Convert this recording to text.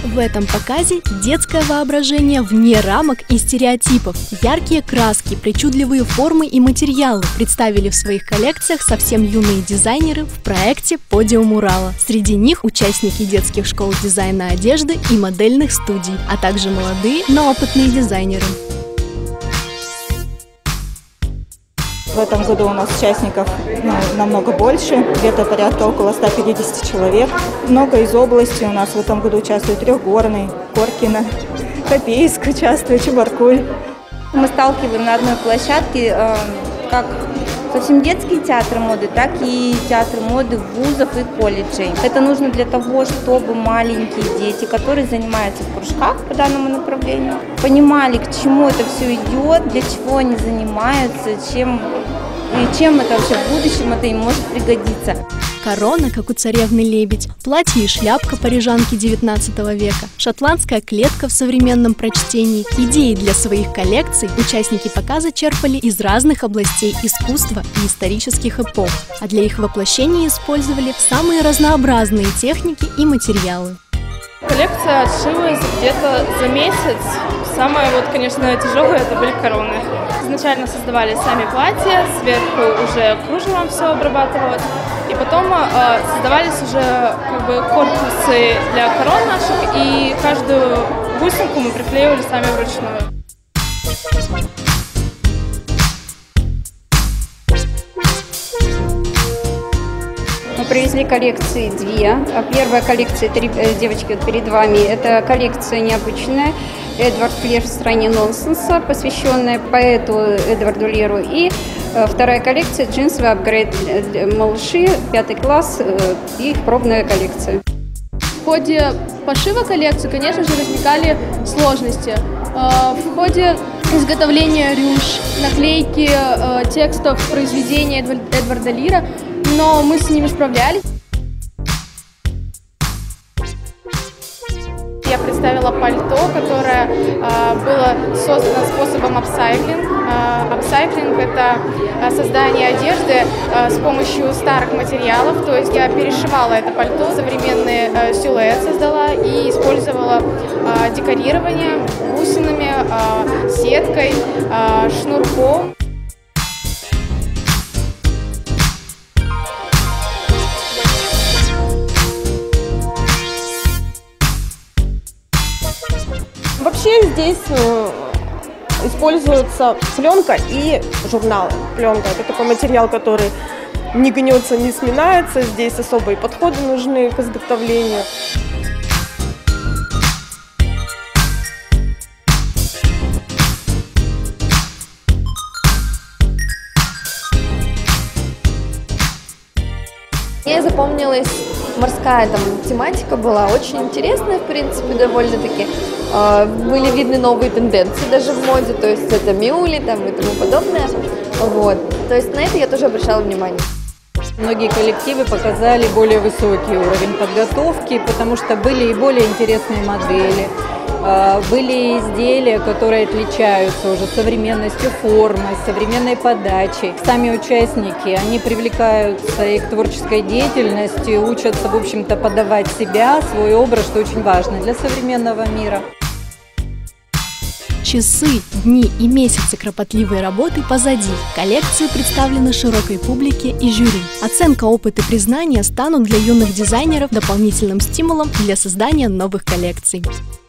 В этом показе детское воображение вне рамок и стереотипов. Яркие краски, причудливые формы и материалы представили в своих коллекциях совсем юные дизайнеры в проекте «Подиум Урала». Среди них участники детских школ дизайна одежды и модельных студий, а также молодые, но опытные дизайнеры. В этом году у нас участников намного больше, где-то порядка около 150 человек. Много из области у нас в этом году участвует Трехгорный, Коркино, Копейск участвует, Чебаркуль. Мы сталкиваем на одной площадке как совсем детские театры моды, так и театры моды вузов и колледжей. Это нужно для того, чтобы маленькие дети, которые занимаются в кружках по данному направлению, понимали, к чему это все идет, для чего они занимаются, чем это вообще в будущем это им может пригодиться. Корона, как у царевны лебедь, платье и шляпка парижанки 19 века, шотландская клетка в современном прочтении. Идеи для своих коллекций участники показа черпали из разных областей искусства и исторических эпох, а для их воплощения использовали самые разнообразные техники и материалы. Коллекция отшилась где-то за месяц. Самое, конечно, тяжелое это были короны. Изначально создавали сами платья, сверху уже кружевом все обрабатывалось. И потом создавались уже корпусы для корон наших, и каждую бусинку мы приклеивали сами вручную. Мы привезли коллекции две. Первая коллекция, девочки перед вами, это коллекция необычная. Эдвард Лер в стране нонсенса, посвященная поэту Эдварду Леру. И вторая коллекция джинсовый апгрейд малыши, 5 класс, их пробная коллекция. В ходе пошива коллекции, конечно же, возникали сложности. В ходе изготовления рюш, наклейки текстов произведения Эдварда Лира, но мы с ними справлялись. Я представила пальто, которое было создано способом апсайклинг. Апсайклинг – это создание одежды с помощью старых материалов. То есть я перешивала это пальто, современный силуэт создала и использовала декорирование бусинами, сеткой, шнурком. Вообще здесь используется пленка и журналы. Пленка – это такой материал, который не гнется, не сминается. Здесь особые подходы нужны к изготовлению. Мне запомнилась морская тематика, была очень интересная, в принципе, довольно-таки. Были видны новые тенденции даже в моде, то есть это мюли и тому подобное. То есть на это я тоже обращала внимание. Многие коллективы показали более высокий уровень подготовки, потому что были и более интересные модели. Были изделия, которые отличаются уже современностью формы, современной подачей. Сами участники, они привлекаются и к творческой деятельности, учатся, в общем-то, подавать себя, свой образ, что очень важно для современного мира. Часы, дни и месяцы кропотливой работы позади. Коллекции представлены широкой публике и жюри. Оценка, опыт и признание станут для юных дизайнеров дополнительным стимулом для создания новых коллекций.